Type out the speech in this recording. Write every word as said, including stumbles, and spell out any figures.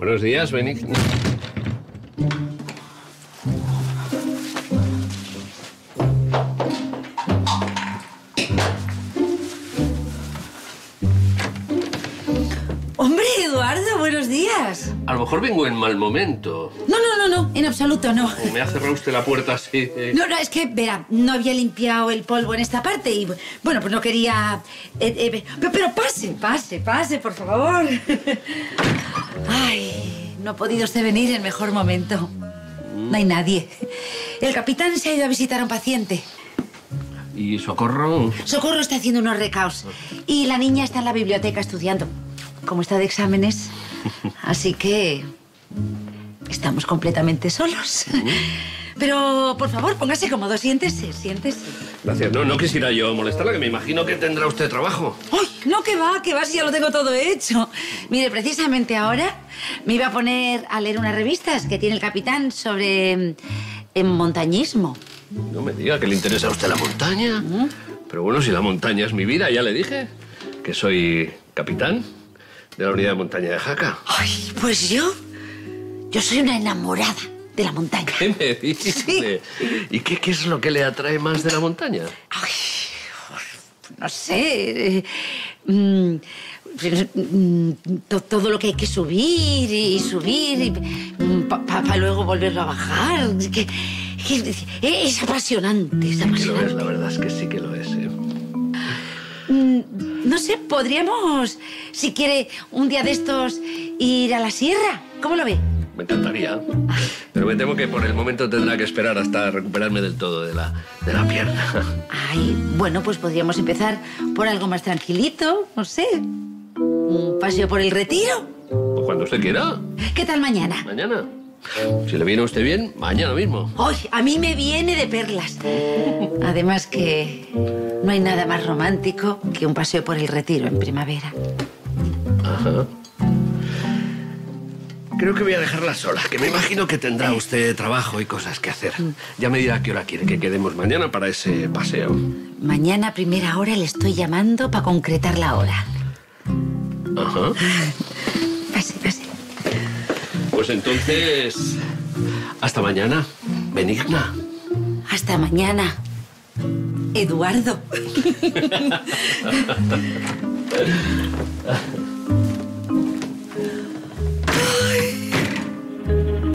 Buenos días, Benigna. Hombre, Eduardo, buenos días. A lo mejor vengo en mal momento. No, no, no, no, en absoluto no. ¿O me ha cerrado usted la puerta así? No, no, es que, verá, no había limpiado el polvo en esta parte y, bueno, pues no quería... eh, eh, pero, pero pase, pase, pase, por favor. Ay, no ha podido usted venir en mejor momento. No hay nadie. El capitán se ha ido a visitar a un paciente. ¿Y Socorro? Socorro está haciendo unos recaos. Y la niña está en la biblioteca estudiando. Como está de exámenes. Así que... estamos completamente solos. Pero, por favor, póngase cómodo. Siéntese, siéntese. Gracias. No, no quisiera yo molestarla, que me imagino que tendrá usted trabajo. ¡Ay! No, que va, que va, si ya lo tengo todo hecho. Mire, precisamente ahora me iba a poner a leer unas revistas que tiene el capitán sobre eh, montañismo. No me diga que le interesa a usted la montaña. ¿Mm? Pero bueno, si la montaña es mi vida, ya le dije que soy capitán de la unidad de montaña de Jaca. Ay, pues yo... yo soy una enamorada de la montaña. ¿Qué me dice? Sí. ¿Y qué, qué es lo que le atrae más de la montaña? Ay, no sé... Mm, mm, to, todo lo que hay que subir y subir y, para pa, pa luego volverlo a bajar. Que, que, es apasionante, es apasionante. Sí que lo es, la verdad es que sí que lo es, ¿eh? Mm, no sé, podríamos, si quiere, un día de estos ir a la sierra. ¿Cómo lo ve? Me encantaría, pero me temo que por el momento tendrá que esperar hasta recuperarme del todo de la, de la pierna. Ay, bueno, pues podríamos empezar por algo más tranquilito, no sé. Un paseo por el Retiro. Pues cuando usted quiera. ¿Qué tal mañana? Mañana. Si le viene a usted bien, mañana mismo. ¡Ay! A mí me viene de perlas. Además que no hay nada más romántico que un paseo por el Retiro en primavera. Ajá. Creo que voy a dejarla sola, que me imagino que tendrá usted trabajo y cosas que hacer. Ya me dirá a qué hora quiere que quedemos mañana para ese paseo. Mañana a primera hora le estoy llamando para concretar la hora. Ajá. Pase, pase. Pues entonces, hasta mañana, Benigna. Hasta mañana, Eduardo.